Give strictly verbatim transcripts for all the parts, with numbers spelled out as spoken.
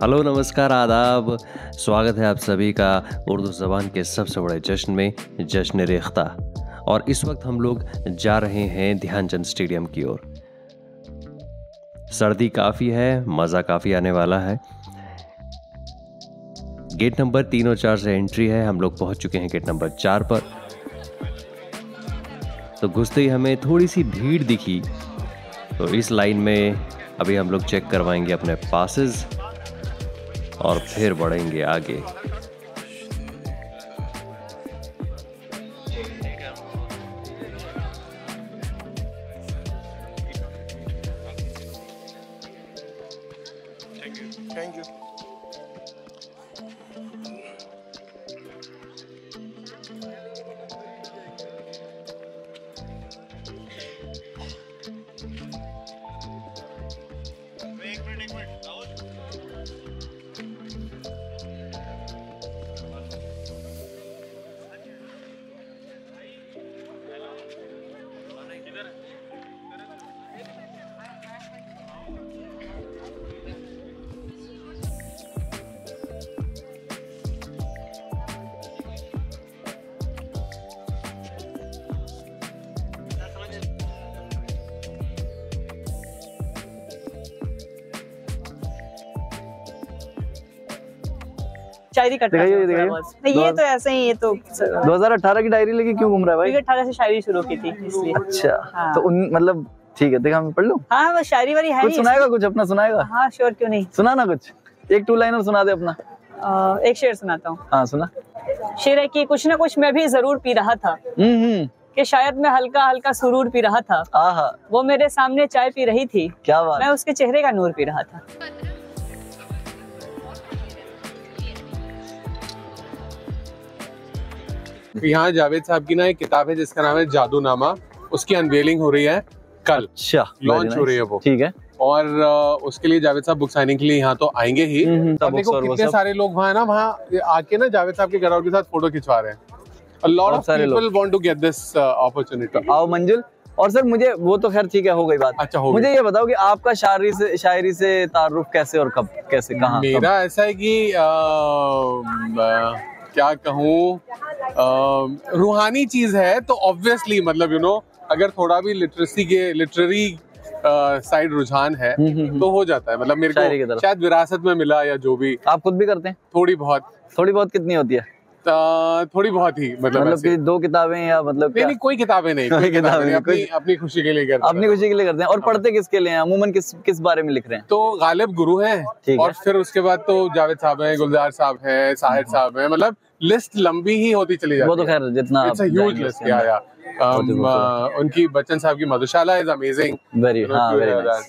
Hello, नमस्कार, आदाब। स्वागत है आप सभी का उर्दू ज़बान के सबसे बड़े जश्न में, जश्न रेख्ता। और इस वक्त हम लोग जा रहे हैं ध्यानचंद स्टेडियम की ओर। सर्दी काफ़ी है, मज़ा काफ़ी आने वाला है। गेट नंबर तीन और चार से एंट्री है। हम लोग पहुंच चुके हैं गेट नंबर चार पर। तो घुसते ही हमें थोड़ी सी भीड़ दिखी, तो इस लाइन में अभी हम लोग चेक करवाएंगे अपने पासेस और फिर बढ़ेंगे आगे। Thank you. एक मिनट एक मिनट शायरी करता है। नहीं, ये तो ऐसे ही, ये तो दो हज़ार अठारह की डायरी लेके क्यों घूम रहा है भाई? अठारह से शायरी शुरू की थी इसलिए। अच्छा, हाँ। तो उन मतलब ठीक है, देखा मैं पढ़ लूं। हाँ, वो शायरी वाली है। कुछ सुनाएगा, कुछ अपना सुनाएगा? हाँ श्योर, क्यों नहीं। सुना ना कुछ, एक टू लाइनर सुना दे अपना। आ, एक शेर सुनाता हूँ। हाँ सुना। शेर है कि कुछ ना कुछ मैं भी जरूर पी रहा था, हम्म कि शायद मैं हल्का हल्का सुरूर पी रहा था। आहा, वो मेरे सामने चाय पी रही थी, क्या बात। मैं उसके चेहरे का नूर पी रहा था। यहाँ जावेद साहब की ना एक किताब है जिसका नाम है जादूनामा। उसकी अनवेलिंग हो रही है कल, अच्छा लॉन्च हो रही है वो। ठीक है। और uh, उसके लिए जावेद साहब बुक साइनिंग के लिए यहाँ तो आएंगे ही। और देखो कितने सारे लोग वहाँ ना वहाँ आके ना जावेद साहब के घर के साथ फोटो खिंचवा रहे हैं। A lot of people want to get this uh, opportunity. आओ मंजुल। और सर मुझे वो तो खैर ठीक है, हो गई बात। अच्छा, हो मुझे ये बताओ कि आपका शायरी से शायरी से तारुफ कैसे और कब, कैसे, कहाँ? मेरा ऐसा है कि आ, आ, क्या कहूँ, रूहानी चीज है तो ऑब्वियसली मतलब यू नो अगर थोड़ा भी लिटरेसी के लिटरेरी साइड रुझान है तो हो जाता है। मतलब मेरे को शायद विरासत में मिला या जो भी। आप खुद भी करते हैं? थोड़ी बहुत। थोड़ी बहुत कितनी होती है? थोड़ी बहुत ही, मतलब मतलब कि दो किताबें या मतलब नहीं, नहीं कोई किताबें नहीं, कोई किताबें नहीं, अपनी अपनी खुशी के लिए करते हैं। अपनी खुशी के लिए करते हैं। और पढ़ते किसके लिए हैं अमूमन, किस किस बारे में लिख रहे हैं? तो गालिब गुरु हैं, और फिर उसके बाद तो जावेद साहब हैं, गुलजार साहब हैं, साहिर साहब हैं। मतलब लिस्ट लंबी ही होती चली जाती है। वो तो खैर जितना इट्स अ ह्यूज लिस्ट। या या उनकी बच्चन साहब की मधुशाला इज अमेजिंग। वेरी हां, वेरी नाइस।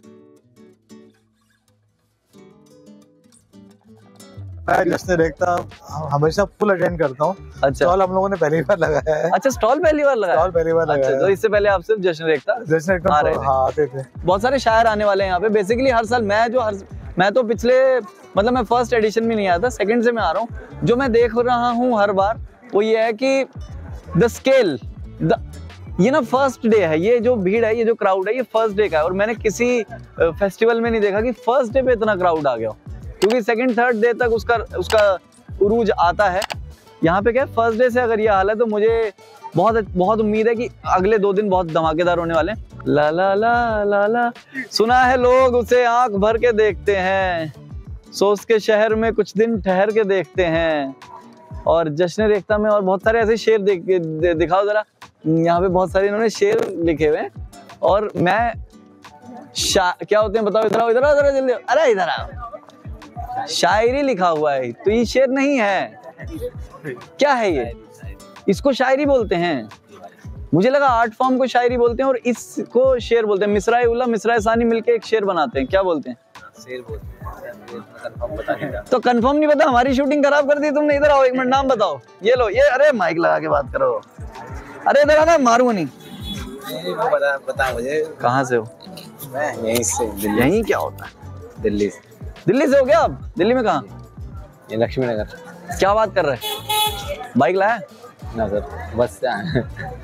मैं जश्न रेख्ता हमेशा फुल अटेंड करता हूँ। अच्छा, स्टॉल हम लोगों ने पहली बार लगाया है। अच्छा, स्टॉल पहली बार लगाया? स्टॉल पहली बार लगाया। अच्छा, तो इससे पहले आप सिर्फ जश्न रेख्ता जश्न रेख्ता हाँ आते थे। बहुत सारे शायर आने वाले हैं यहाँ पे। बेसिकली हर साल मैं जो हर मैं तो पिछले मतलब मैं फर्स्ट एडिशन में नहीं आया था, सेकंड से मैं आ रहा हूँ। जो मैं देख रहा हूँ हर बार वो ये है कि द स्केल, द ये ना फर्स्ट डे है, ये जो भीड़ है, ये जो क्राउड है, ये फर्स्ट डे का है। और मैंने किसी फेस्टिवल में नहीं देखा कि फर्स्ट डे पे इतना क्राउड आ गया, क्योंकि सेकंड थर्ड डे तक उसका उसका उरूज आता है। यहाँ पे क्या फर्स्ट डे से अगर ये हाल है तो मुझे बहुत बहुत उम्मीद है कि अगले दो दिन बहुत धमाकेदार होने वाले हैं। ला ला ला ला ला सुना है लोग उसे आंख भर के देखते हैं, सोच के शहर में कुछ दिन ठहर के देखते हैं। और जश्न रेख्ता में और बहुत सारे ऐसे शेर देख दे, दिखाओ जरा। यहाँ पे बहुत सारे इन्होंने शेर लिखे हुए हैं। और मैं क्या होते हैं बताओ, इधर आओ, इधर आओ, इधर जल्दी, अरे इधर आओ। शायरी लिखा हुआ है, तो ये शेर नहीं है। क्या है ये? इसको शायरी बोलते हैं। मुझे लगा आर्ट फॉर्म को शायरी बोलते हैं और इसको शेर बोलते हैं। मिसराए उल्ला मिसराए सानी मिलके एक शेर बनाते हैं। क्या बोलते हैं? शेर बोलते हैं। तो कंफर्म नहीं पता, हमारी शूटिंग खराब कर दी तुमने। इधर आओ, एक मिनट नाम बताओ। ये लो, ये अरे माइक लगा के बात करो। अरे इधर आना, मारूंगा नहीं। बता बता मुझे। कहाँ से हो? मैं यहीं से। यहीं क्या होता है? दिल्ली से। दिल्ली से हो गया आप? दिल्ली में कहाँ? ये लक्ष्मी नगर। क्या बात कर रहे हैं? बाइक लाया? ना सर, बस से आए।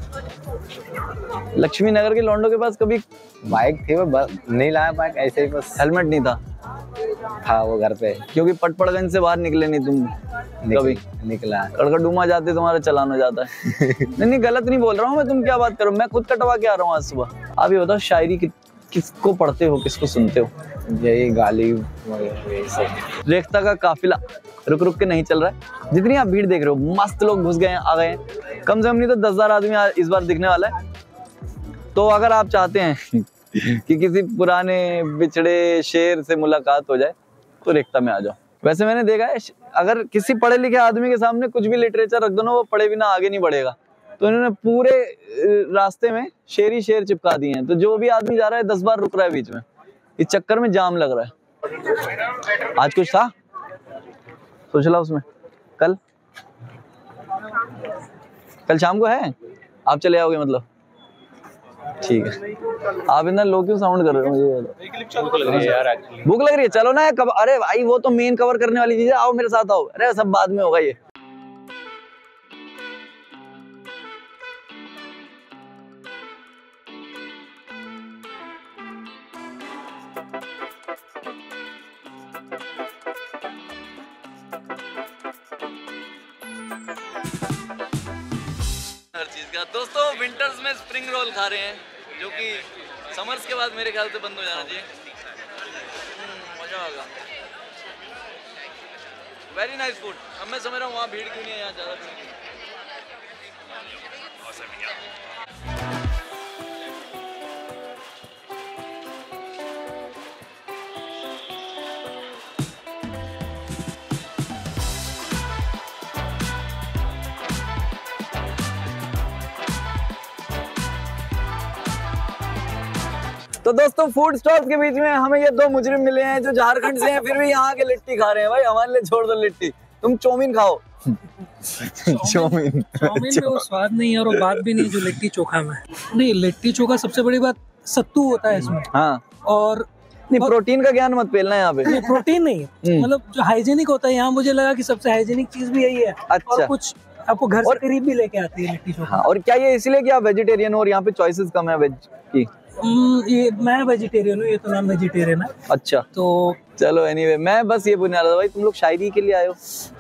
लक्ष्मी नगर के लॉन्डो के पास कभी बाइक थी, वो नहीं लाया बाइक, ऐसे ही बस। हेलमेट नहीं था? था वो घर पे। क्योंकि पटपड़गंज से बाहर निकले नहीं तुम कभी? निकला। कड़कड़डूमा जाते तुम्हारा चालान हो जाता है। नहीं नहीं गलत नहीं बोल रहा हूँ मैं, तुम क्या बात करो, मैं खुद कटवा के आ रहा हूँ आज सुबह। आप ये बताओ शायरी कि, किसको पढ़ते हो, किसको सुनते हो? यही गाली यही सब। रेख्ता का काफिला रुक रुक के नहीं चल रहा है। जितनी आप भीड़ देख रहे हो, मस्त लोग घुस गए हैं, आ गए हैं। कम से कम नहीं तो दस हजार आदमी इस बार दिखने वाला है। तो अगर आप चाहते हैं कि किसी पुराने बिछड़े शेर से मुलाकात हो जाए तो रेख्ता में आ जाओ। वैसे मैंने देखा है अगर किसी पढ़े लिखे आदमी के सामने कुछ भी लिटरेचर रख दो ना, वो पढ़े बिना आगे नहीं बढ़ेगा। तो इन्होंने पूरे रास्ते में शेर ही शेर चिपका दिए हैं। तो जो भी आदमी जा रहा है दस बार रुक रहा है बीच में, इस चक्कर में जाम लग रहा है। आज कुछ था सोच ला उसमें? कल कल शाम को है, आप चले आओगे मतलब? ठीक है। आप इतना लो क्यों साउंड कर रहे हो? मुझे भूख लग रही है यार, भूख लग रही है। चलो ना कब, अरे भाई वो तो मेन कवर करने वाली चीज है, आओ मेरे साथ आओ। अरे सब बाद में होगा ये। हर चीज का दोस्तों, विंटर्स में स्प्रिंग रोल खा रहे हैं, जो कि समर्स के बाद मेरे ख्याल से बंद हो जाना चाहिए। मजा आएगा। Very nice food. अब मैं समझ रहा हूँ वहाँ भीड़ क्यों नहीं है, यहाँ ज्यादा भीड़ नहीं है। तो दोस्तों फूड स्टॉल्स के बीच में हमें ये दो मुजरिम मिले हैं जो झारखंड से हैं, फिर भी यहाँ के लिट्टी खा रहे हैं। भाई हमारे लिए छोड़ दो लिट्टी, तुम चौमीन खाओ। चौमीन चौमीन में वो स्वाद नहीं है और वो बात भी नहीं जो लिट्टी चोखा में। नहीं, लिट्टी चोखा सबसे बड़ी बात सत्तू होता है इसमें। हाँ, और नहीं प्रोटीन का ज्ञान मत पेलना यहाँ पे। नहीं, प्रोटीन नहीं, मतलब जो हाइजीनिक होता है यहाँ, मुझे लगा कि सबसे हाइजीनिक चीज भी यही है। अच्छा। और कुछ आपको घर से करीब भी लेके आती है लिट्टी चोखा। हाँ, और क्या ये इसलिए कि आप वेजिटेरियन हो और यहाँ पे चॉइसेस कम है वेज की? ये मैं वेजिटेरियन हूँ, ये तो नॉन वेजिटेरियन है। अच्छा, तो चलो एनीवे, मैं बस ये पूछने वाला था भाई, तुम लोग शायरी के लिए आए हो?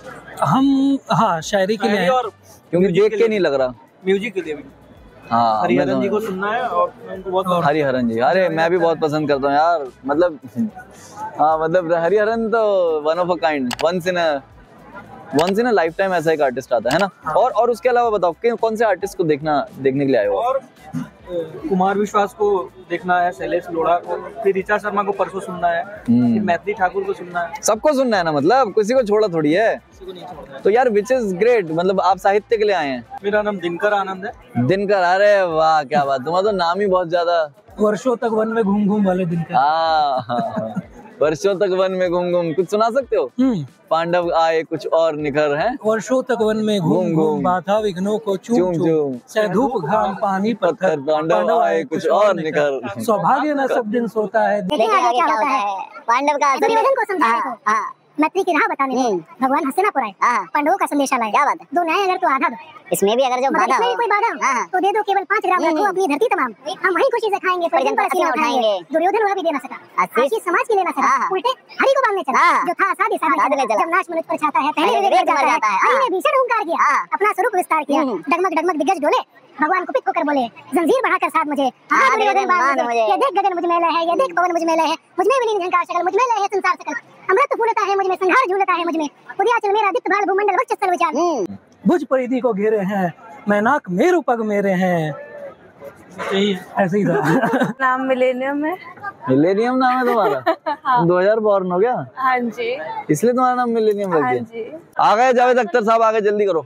हम हाँ शायरी के लिए आए, और क्योंकि देख के नहीं लग रहा। म्यूजिक के लिए भी। हाँ, हरिहरन जी को सुनना है और उनको बहुत। हरिहरन जी, अरे मैं भी बहुत पसंद करता हूँ यार, मतलब हाँ मतलब हरिहरन तो one of a kind, once in a once in a lifetime ऐसा एक आर्टिस्ट आता है ना। हाँ। और और उसके अलावा बताओ कि कौन से आर्टिस्ट को देखना देखने के लिए आए हो? और कुमार विश्वास को देखना है, शैलेश लोढ़ा को, फिर ऋचा शर्मा को परसों सुनना है, फिर मैथिली ठाकुर को सुनना है। सबको सुनना है ना, मतलब किसी को छोड़ा थोड़ी है। किसी को नहीं छोड़ना है। तो यार विच इज ग्रेट, मतलब आप साहित्य के लिए आए हैं। मेरा नाम दिनकर आनंद है। दिनकर, अरे वाह क्या बात, तुम्हारा तो नाम ही बहुत ज्यादा। वर्षों तक वन में घूम घूम वाले दिनकर। हाँ हाँ, वर्षों तक वन में घूम घूम, कुछ सुना सकते हो? पांडव आए कुछ और निखर हैं, वर्षों तक वन में घूम घूम, बाधा विघ्नों को चूम चूम, से धूप घाम पानी पत्थर, पांडव आए कुछ और निखर। सौभाग्य न सब दिन सोता है। लेकिन आगे क्या होता है? पांडव का दुर्योधन को समझाने को, मैत्री की राह बताने को भगवान हस्तिनापुर आए, पांडवों का संदेशा लाए। क्या बात है? दो न्याय अगर तो आधा दो, इसमें भी अगर जो बाधा हो, कोई बाधा हो तो दे दो, केवल पाँच ग्राम रखो अपनी धरती तमाम, हम वहीं खुशी से खाएंगे, परिजन पर पसीना उठाएंगे। दुर्योधन वह भी दे ना सका, आशीष समाज की लेना सका, उल्टे हरि को बांधने चला, जो था साधे साधे जब नाश मनुष्य पर छाता है, पहले विवेक मर जाता है। हरि ने भीषण हुंकार किया, अपना स्वरूप विस्तार किया, डगमग डगमग दिग्गज डोले, भगवान को पिक होकर बोले, जंजीर बढ़ाकर साथ मुझे, हाँ दुर्योधन बांध मुझे, ये देख गगन मुझ में लय है, ये देख पवन मुझ में लय है, मुझ में विलीन झंकार शकल, मुझ में लय है संसार सकल, अमृत फूलता है मुझ में, संहार झूलता है मुझ में, उदयाचल मेरा दित्य भाल भूमंडल वक्षस्थल विचार। भुज परिधि को घेरे हैं, मैनाक मेरु पग मेरे हैं। ऐसे ही था। नाम मिलेनियम है। मिलेनियम नाम है तुम्हारा? हाँ। दो हजार बॉर्न हो गया? हाँ जी। इसलिए तुम्हारा नाम मिलेनियम रख दिया? हाँ जी। आ गए जावेद अख्तर साहब, आ गए, जल्दी करो।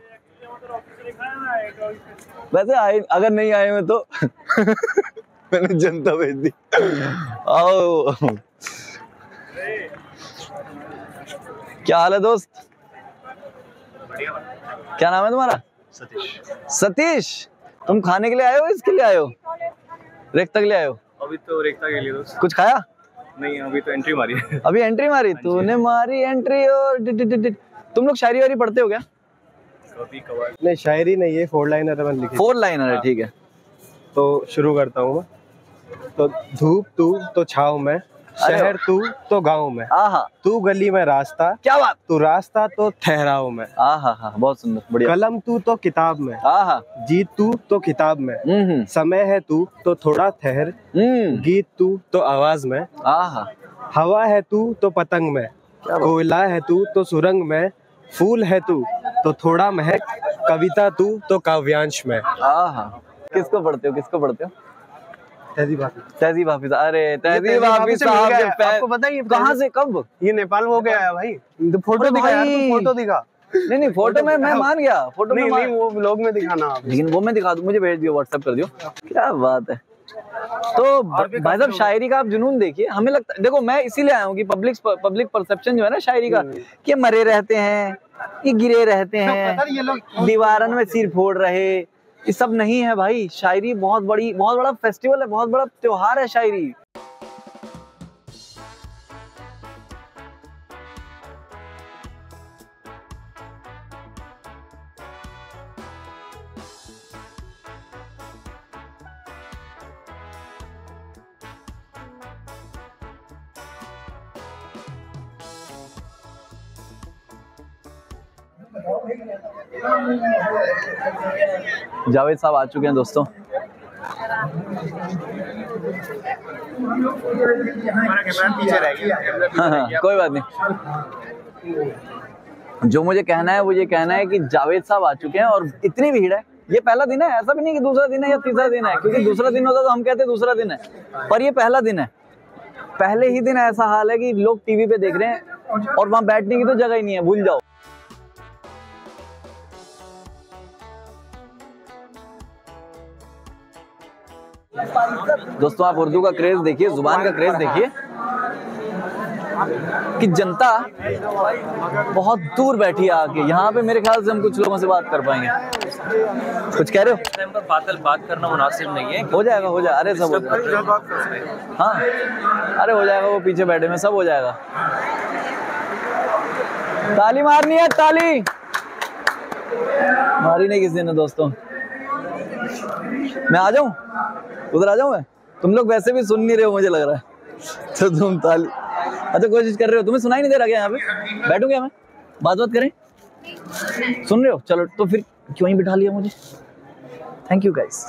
वैसे आए, अगर नहीं आए हुए तो मैंने जनता भेज दी। आओ, क्या हाल है दोस्त? क्या नाम है तुम्हारा? सतीश। सतीश, तुम खाने के लिए आए हो इसके लिए आए हो? रेख्ता के लिए आए हो? अभी तो रेख्ता के लिए दोस्त। कुछ खाया? नहीं, अभी तो एंट्री मारी है। अभी एंट्री मारी? तूने मारी एंट्री और डि, डि, डि, डि। तुम लोग शायरी वारी पढ़ते हो क्या? कभी कभार। नहीं, शायरी नहीं है, फोर लाइनर मैंने लिखी। फोर लाइनर है, ठीक है। तो शुरू करता हूँ मैं। तो धूप तू तो छाव मैं, शहर तू तो गाँव में, आहा, तू गली में रास्ता, क्या बात, तू रास्ता तो ठहराव में, आहा हा, बहुत सुंदर, बढ़िया। कलम तू तो किताब में, आहा, जीत तू तो किताब में, हम्म, समय है तू तो थोड़ा ठहर, हम्म, गीत तू तो आवाज में, आहा, हवा है तू तो पतंग में, कोयला है तू तो सुरंग में, फूल है तू तो थोड़ा महक, कविता तू तो काव्यांश में। आहा, किसको पढ़ते हो, किसको पढ़ते हो? तहजीब हाफिज। तहजीब हाफिज, अरे तहजीब हाफिज साहब के फैन। आपको पता है ये कहाँ से, कब? ये नेपाल हो गया है भाई, तो फोटो दिखा यार, तू फोटो दिखा। नहीं नहीं, फोटो में मैं मान गया, फोटो में नहीं मान... नहीं, वो व्लॉग में दिखाना आप। लेकिन वो मैं दिखा दूं, मुझे भेज दियो, व्हाट्सएप कर दियो। क्या बात है। तो भाई साहब शायरी का आप जुनून देखिए, हमें लगता है, देखो मैं इसीलिए आया हूँ कि पब्लिक पब्लिक परसेप्शन जो है ना शायरी का, कि मरे रहते हैं, ये गिरे रहते हैं, दीवारन में सिर फोड़ रहे, ये सब नहीं है भाई। शायरी बहुत बड़ी, बहुत बड़ा फेस्टिवल है, बहुत बड़ा त्योहार है शायरी। जावेद साहब आ चुके हैं दोस्तों। हाँ, हाँ, कोई बात नहीं। जो मुझे कहना है वो ये कहना है कि जावेद साहब आ चुके हैं और इतनी भीड़ है। ये पहला दिन है, ऐसा भी नहीं कि दूसरा दिन है या तीसरा दिन है, क्योंकि दूसरा दिन होता तो हम कहते दूसरा दिन है, पर ये पहला दिन है। पहले ही दिन ऐसा हाल है कि लोग टीवी पे देख रहे हैं और वहां बैठने की तो जगह ही नहीं है, भूल जाओ। दोस्तों आप उर्दू का क्रेज देखिए, जुबान का क्रेज देखिए कि जनता बहुत दूर बैठी है आके। यहाँ पे मेरे ख्याल से हम कुछ लोगों से बात कर पाएंगे। कुछ कह रहे हो? बादल बात करना मुनासिब नहीं है। हो जाएगा, हो जाएगा, अरे सब हो जाएगा। हाँ अरे हो जाएगा, वो पीछे बैठे में, सब हो जाएगा। ताली मारनी है, ताली मारी नहीं किसी ने। दोस्तों मैं आ जाऊं, उधर आ जाऊं मैं? तुम लोग वैसे भी सुन नहीं रहे हो मुझे लग रहा है, तो तुम ताली अच्छा कोशिश कर रहे हो। तुम्हें सुनाई नहीं दे रहा क्या? यहाँ पे बैठूं क्या मैं? बात बात करें? सुन रहे हो? चलो तो फिर क्यों ही बिठा लिया मुझे। Thank you guys.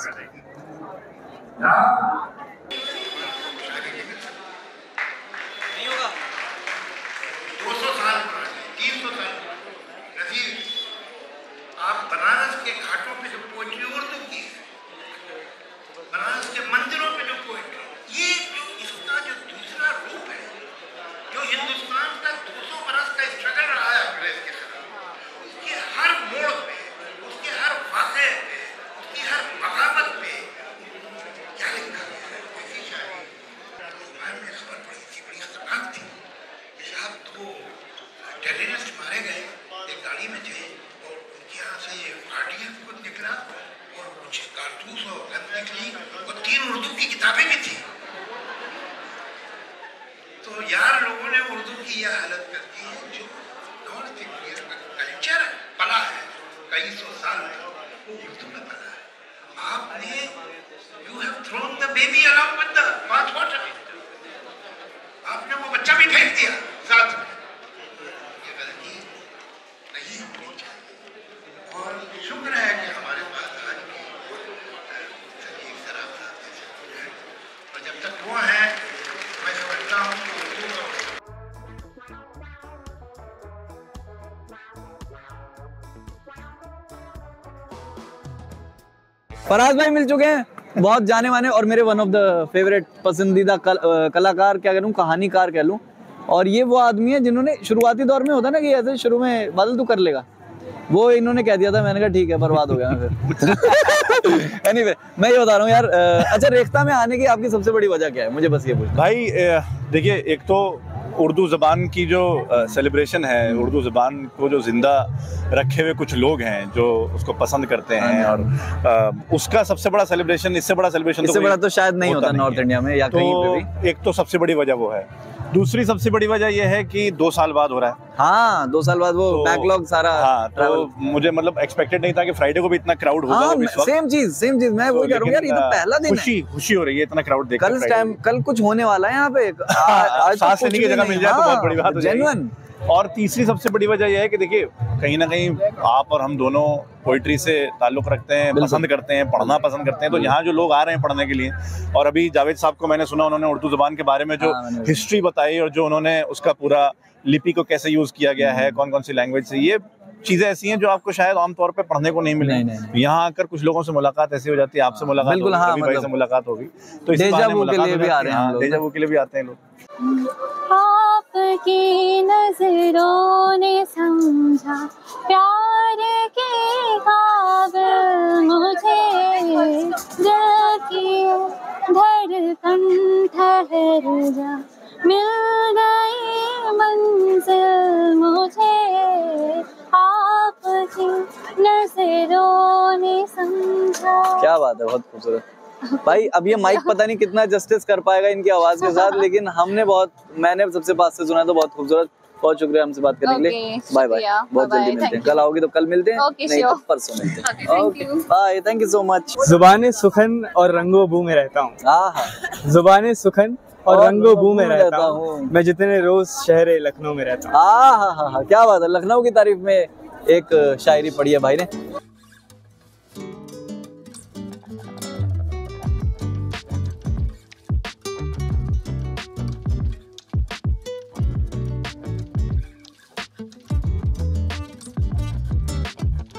आप बनारस के घाटों पे जो पोएट्री उर्दू की, बनारस के मंदिरों पे जो पोएट्री, ये जो इसका जो दूसरा रूप है, जो हिंदुस्तान का दो सौ बरस का स्ट्रगल रहा है अंग्रेज के खिलाफ, उसके हर मोड़ पे, उसके हर वाक़े पे, उसकी हर बगावत पे क्या लिखा गया है। ऐसी शायरी अखबार में खबर पड़ी थी, बड़ी खतरनाक थी कि साहब दो टेररिस्ट मारे गए, एक गाड़ी में थे और उनके यहाँ से आरडीएफ कुछ निकला और कुछ कारतूस और गन निकली और तीन उर्दू की किताबें भी थी। तो यार लोगों ने उर्दू की यह हालत कर दी है, जो नॉर्थ इंडिया का कल्चर पला है कई सौ साल में, वो उर्दू में पला है। आपने you have thrown the baby along with the bath water, आपने वो बच्चा भी फेंक दिया साथ में। ये गलती नहीं होनी चाहिए और शुक्र है कि हमारे पास आज भी सलीम सराफा है, और जब तक वो है मैं समझता हूँ कि उर्दू का फराज भाई मिल चुके हैं, बहुत जाने माने और मेरे वन ऑफ द फेवरेट पसंदीदा कल, कलाकार क्या करूं, कहानीकार कह लूं। और ये वो आदमी है जिन्होंने शुरुआती दौर में होता ना कि ऐसे शुरू में बादल तू कर लेगा, वो इन्होंने कह दिया था, मैंने कहा ठीक है, बर्बाद हो गया मैं फिर। एनीवे मैं ये बता रहा हूँ यार। अच्छा रेख्ता में आने की आपकी सबसे बड़ी वजह क्या है, मुझे बस ये पूछना। भाई देखिए, एक तो उर्दू ज़बान की जो सेलिब्रेशन है, उर्दू ज़बान को जो ज़िंदा रखे हुए कुछ लोग हैं जो उसको पसंद करते हैं, और आ, उसका सबसे बड़ा सेलिब्रेशन, इससे बड़ा सेलिब्रेशन इससे तो बड़ा तो शायद नहीं होता, होता नॉर्थ इंडिया में या तो कहीं पे भी। एक तो सबसे बड़ी वजह वो है। दूसरी सबसे बड़ी वजह यह है कि दो साल बाद हो रहा है। हाँ, दो साल बाद वो तो, बैकलॉग सारा। हाँ, तो मुझे मतलब एक्सपेक्टेड नहीं था कि फ्राइडे को भी इतना क्राउड होगा। हाँ, सेम चीज सेम चीज मैं वही कह रहा हूँ यार, ये तो पहला दिन है। खुशी खुशी हो रही है इतना क्राउड देख। कल टाइम कल कुछ होने वाला है यहाँ पे। आज सांस लेने की जगह मिल जाए तो बहुत बड़ी बात हो जाएगी। जेन्युइन। और तीसरी सबसे बड़ी वजह यह है कि देखिए कहीं ना कहीं आप और हम दोनों पोइट्री से ताल्लुक रखते हैं, पसंद करते हैं, पढ़ना पसंद करते हैं। तो यहाँ जो लोग आ रहे हैं पढ़ने के लिए, और अभी जावेद साहब को मैंने सुना, उन्होंने उर्दू ज़बान के बारे में जो हिस्ट्री बताई और जो उन्होंने उसका पूरा लिपि को कैसे यूज़ किया गया है, कौन कौन सी लैंग्वेज से, ये चीजें ऐसी हैं जो आपको शायद आमतौर पे पढ़ने को नहीं मिलेगी। यहाँ आकर कुछ लोगों से मुलाकात ऐसी हो जाती है, आपसे मुलाकात होगी, हाँ, कभी भाई से मुलाकात होगी, तो इसी बहाने मुलाकात हो जाती है। हाँ, डेजा वू के लिए भी आते हैं लोग। आपकी नजरों ने समझा प्यार के काबिल मुझे, दिल की धड़कन ठहर जा, मिल गई मंजिल मुझे, आपकी नजरों ने समझा। क्या बात है, बहुत खूबसूरत भाई। अब ये माइक पता नहीं कितना जस्टिस कर पाएगा इनकी आवाज के साथ, लेकिन हमने बहुत, मैंने सबसे पास से सुना तो बहुत खूबसूरत। बहुत शुक्रिया हमसे बात करने के लिए। बाय बाय, बहुत जल्दी मिलते हैं। कल आओगे तो कल मिलते हैं, नहीं तो परसों मिलते हैं। Okay bye, thank you so much. जुबाने सुखन और रंगो बू में रहता हूँ। जुबाने सुखन और रंगो बू में रहता हूँ मैं, जितने रोज शहर लखनऊ में रहता हूँ। हाँ हाँ हाँ, क्या बात है। लखनऊ की तारीफ में एक शायरी पढ़ी है भाई ने।